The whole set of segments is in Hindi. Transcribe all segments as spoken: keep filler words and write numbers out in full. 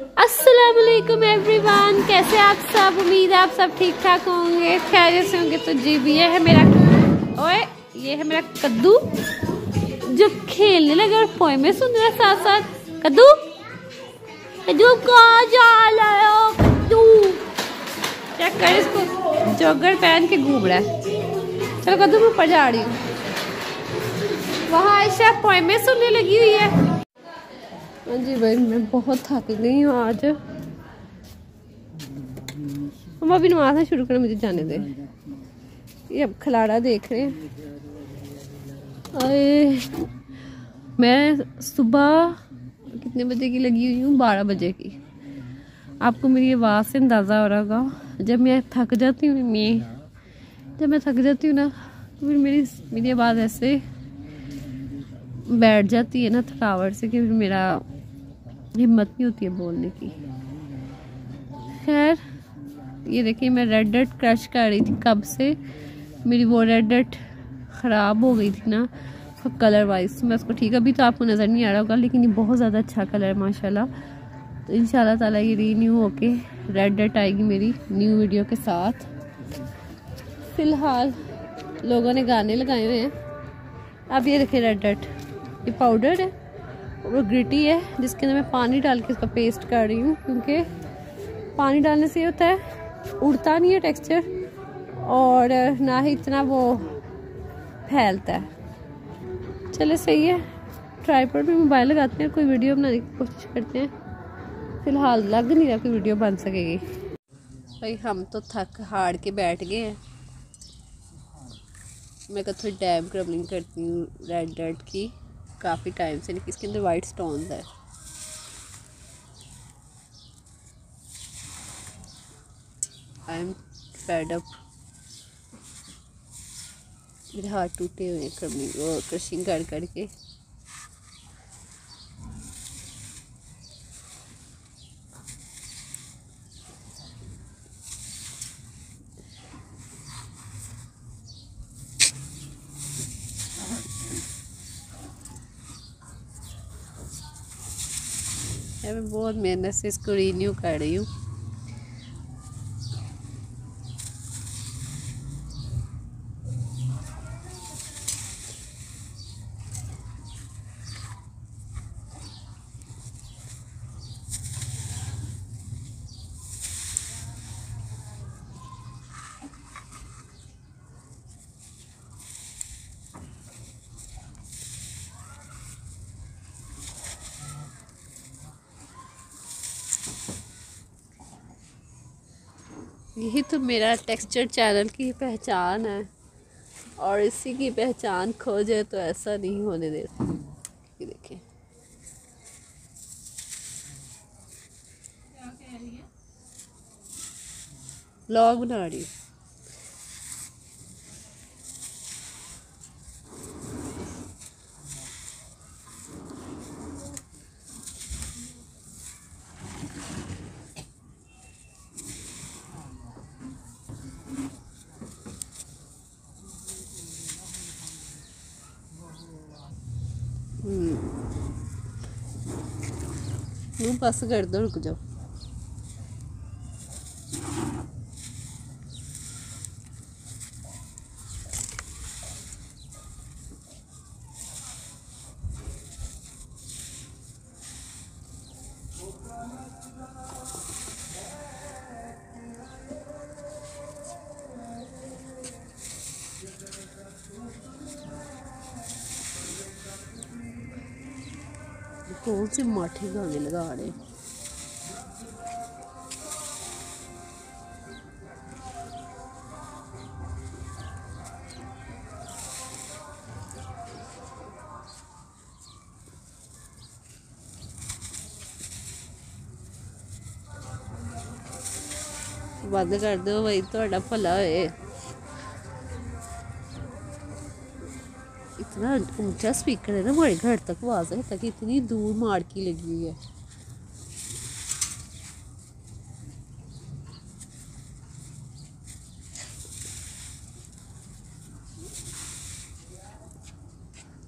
अस्सलाम वालेकुम एवरीवन, कैसे आप सब। उम्मीद है आप सब ठीक ठाक होंगे, खैरियत से होंगे। तो जी भी ये है मेरा ओए ये है मेरा कद्दू जो खेलने लगा और पोएमें सुन रहा है साथ साथ। कद्दू कद्दू कहाँ जा रहा हो कद्दू? चेक कर इसको, जॉगर पहन के घूम रहा है। चलो कद्दू मैं ऊपर जा रही हूँ। वहाँ आयशा पोएमें सुनने लगी हुई है। हाँ जी भाई, मैं बहुत थक गई हूँ आज। हम अभी नमाज़ शुरू करें, मुझे जाने दे। ये अब खिलाड़ा देख रहे हैं। अरे मैं सुबह कितने बजे की लगी हुई हूँ? बारह बजे की। आपको मेरी आवाज़ से अंदाज़ा हो रहा होगा। जब मैं थक जाती हूँ मैं जब मैं थक जाती हूँ ना तो फिर मेरी मेरी आवाज़ ऐसे बैठ जाती है ना थकावट से कि फिर मेरा हिम्मत नहीं होती है बोलने की। खैर ये देखिए, मैं रेड डट क्रश कर रही थी कब से। मेरी वो रेड डट ख़राब हो गई थी ना कलर वाइज। मैं उसको ठीक, अभी तो आपको नज़र नहीं आ रहा होगा, लेकिन ये बहुत ज़्यादा अच्छा कलर है माशाल्लाह। तो इंशाल्लाह ताला ये रीन्यू होके रेड डट आएगी मेरी न्यू वीडियो के साथ। फ़िलहाल लोगों ने गाने लगाए हुए हैं। अब ये देखिए रेड डट, ये पाउडर है वो ग्रिटी है, जिसके अंदर मैं पानी डाल के इसका पेस्ट कर रही हूँ, क्योंकि पानी डालने से होता है उड़ता नहीं है टेक्सचर, और ना ही इतना वो फैलता है। चले सही है, ट्राइपॉड पे मोबाइल लगाते हैं, कोई वीडियो बनाने की कोशिश करते हैं। फिलहाल लग नहीं रहा कोई वीडियो बन सकेगी। भाई हम तो थक हार के बैठ गए हैं। मैं कल थोड़ी डैम क्रबलिंग करती हूँ रेड डट की, काफ़ी टाइम से। लेकिन इसके अंदर वाइट स्टोन्स है। आई एम फेड अप, मेरे हाथ टूटे हुए हैं क्रबलिंग वो क्रशिंग कर करके। मैं बहुत मेहनत से इसको रीन्यू कर रही हूँ। यही तो मेरा टेक्सचर चैनल की पहचान है, और इसी की पहचान खो जाए तो ऐसा नहीं होने देता। ये देखिए, व्लॉग बना रही हूँ। मुँह पास कर दो, रुक जाओ। कौन से माठे गाने लगा रहे। बंद कर दो भाई, थोड़ा भला होए। इतना ऊंचा स्पीकर है ना, बड़े घर तक आवाज है, तक इतनी दूर मार की लगी हुई है।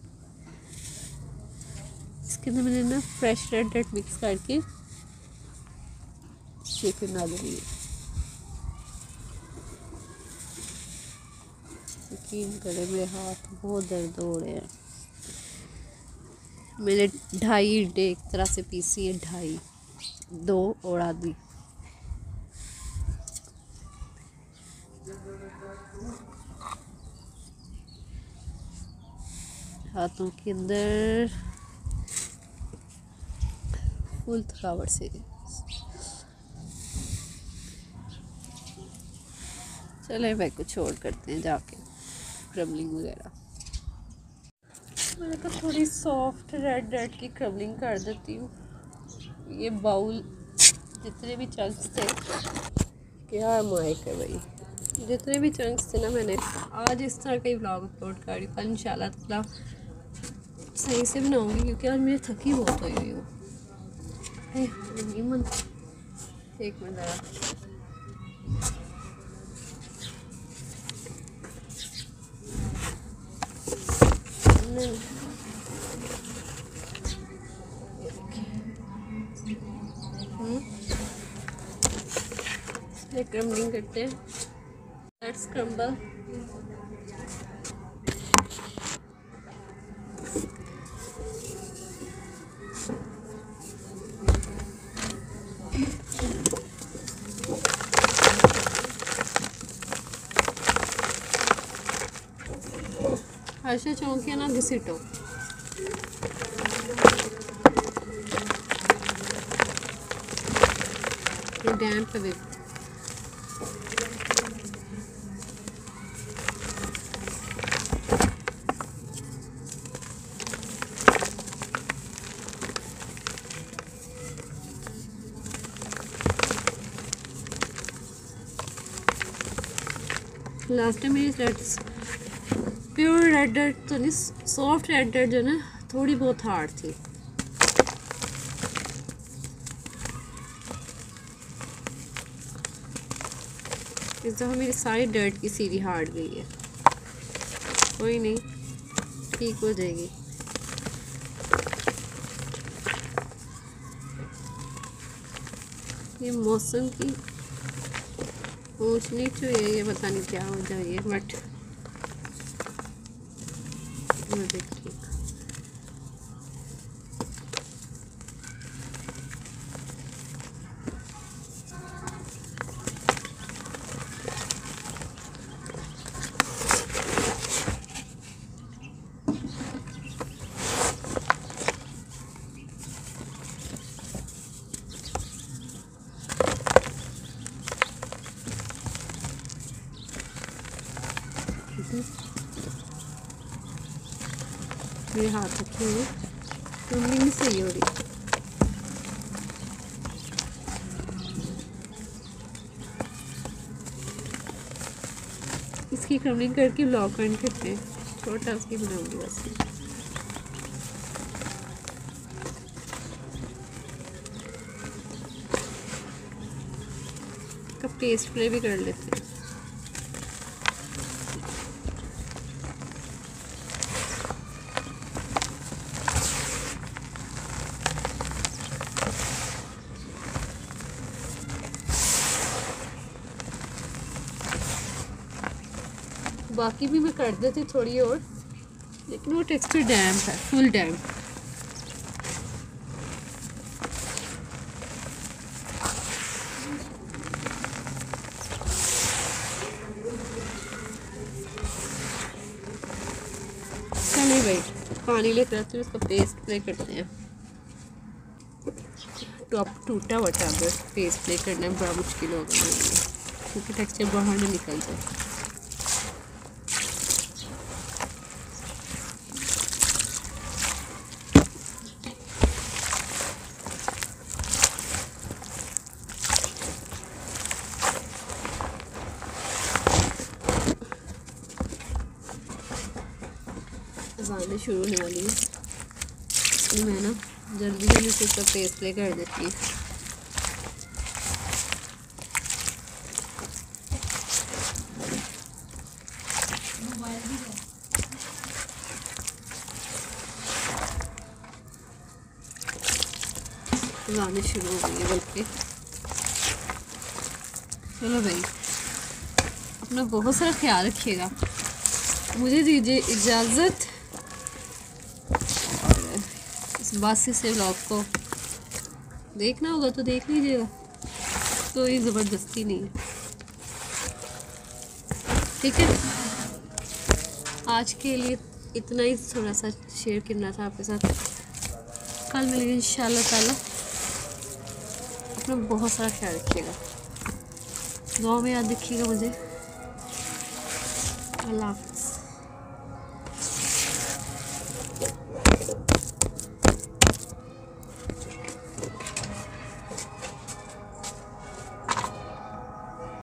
इसके अंदर मैंने ना फ्रेश रेड डट मिक्स करके ये फिर ना रही है। यकीन करे मेरे हाथ बहुत दर्द हो रहे हैं। मैंने ढाई ईंटें एक तरह से पीसी है, ढाई, दो और आधी। हाथों के अंदर फुल थकावट से। चले भाई कुछ और करते हैं जाके क्रमलिंग वगैरह। मैंने कहा थोड़ी सॉफ्ट रेड रेड की क्रमलिंग कर देती हूँ। ये बाउल जितने भी चंक्स थे, क्या माइक है भाई, जितने भी चंक्स थे ना, मैंने आज इस तरह का ही व्लॉग अपलोड कर रही हूँ। कल इंशाल्लाह ताला सही से बनाऊंगी क्योंकि आज मेरी थकी बहुत हुई हुई हूँ। एक मिनट ज़रा, क्रम्बलिंग करते हैं। Let's crumble. हर्षा चौंकिया ना घसीटो। डैम पे लास्ट टाइम मेरी रेड्स प्योर रेड डर्ट तो नहीं, सॉफ्ट रेड डर्ट जो ना थोड़ी बहुत हार्ड थी। इस दफ़ा मेरी सारी डर्ट की सीढ़ी हार्ड गई है। कोई नहीं, ठीक हो जाएगी। ये मौसम की ऊंच नीच हुई है, ये पता नहीं क्या हो जाए बट ठीक। मेरे हाथ रखे हुए क्रम्बलिंग नहीं सही हो रही। इसकी क्रम्बलिंग करके ब्लॉक एंड करते हैं, छोटा उसकी बनाऊंगी बस। का पेस्ट फ्ले भी कर लेते हैं। बाकी भी मैं कर देती थोड़ी और, लेकिन वो टेक्सचर डैम्प है, फुल डैम्प। चलिए भाई पानी लेकर आते हैं, उसका पेस्ट प्ले करते हैं। टॉप टूटा हुआ टैबलेट पेस्ट प्ले करना बड़ा मुश्किल होगा मेरे लिए क्योंकि टेक्सचर बाहर नहीं निकलता। अज़ान शुरू होने वाली है, इसलिए मैं ना जल्दी जल्दी से इसका पेस्ट प्ले कर देती हूँ। अज़ान शुरू हो गई है बल्कि चलो भाई, अपना बहुत सारा ख्याल रखिएगा। मुझे दीजिए इजाज़त, और इस बासी से व्लॉग को देखना होगा तो देख लीजिएगा, कोई ज़बरदस्ती नहीं है, ठीक है। आज के लिए इतना ही थोड़ा सा शेयर करना था आपके साथ। कल मिलेंगे इंशाल्लाह ताला। अपना बहुत सारा ख्याल रखिएगा, दुआ में याद रखिएगा मुझे। अल्लाह हाफ़िज़।